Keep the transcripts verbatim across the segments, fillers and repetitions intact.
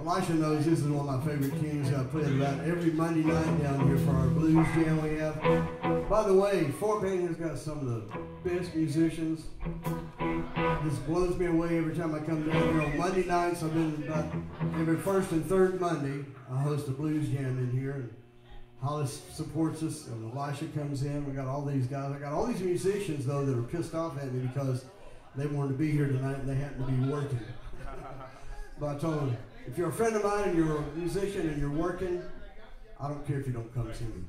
Elisha knows this is one of my favorite tunes. I play it about every Monday night down here for our blues jam we have. By the way, Fort Payne has got some of the best musicians. This blows me away every time I come down here on Monday nights. I've been about every first and third Monday. I host a blues jam in here. And Hollis supports us, and Elisha comes in. We got all these guys. I got all these musicians, though, that are pissed off at me because they wanted to be here tonight and they happen to be working. But I told them, if you're a friend of mine and you're a musician and you're working, I don't care if you don't come see me.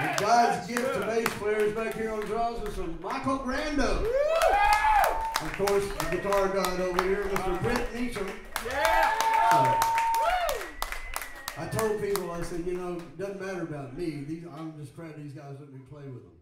And God's gift to bass players back here on drums is from Michael Grando. Of course, the guitar god over here, Mister Brent Meacham. So, I told people, I said, you know, it doesn't matter about me. These, I'm just proud these guys let me play with them.